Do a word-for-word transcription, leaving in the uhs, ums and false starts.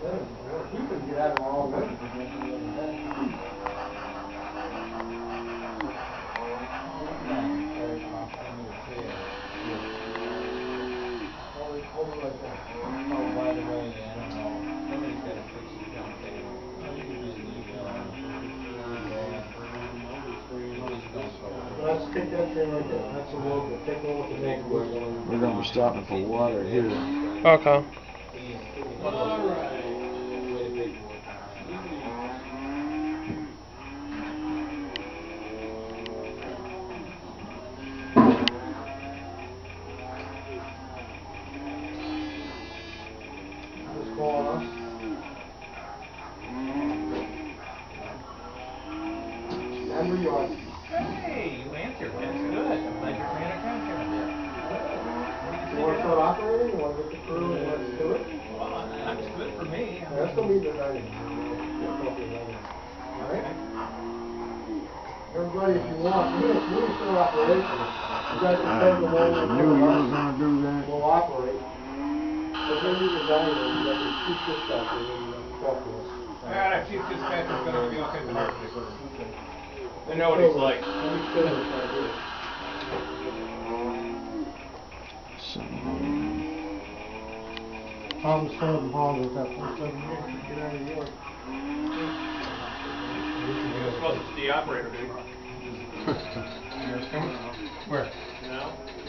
You can get out of all winter. Hold it like that. Oh, by the way, I don't know. Somebody's got to fix the jump table. Let's take that thing right there. That's a local. Take a look at that. We're going to be stopping for water here. Okay. All right. Just call us. And we are. Hey, you answered. That's good. I'm glad you're paying attention. You want to start operating? You want to get the crew and let's do it? Well, that's good for me. That's going to be the night. Alright? Everybody, if you want, even if you start operation, you guys can take the whole I knew you were going to do that. we'll operate. But then you can dive in, you got the chief dispatcher, and you talk to us. Yeah, that chief dispatcher's going to be okay with her. They know what he's like. Problem solving problem with that Port St Lucie, get out of York. You're supposed to be the operator, dude. Where? No?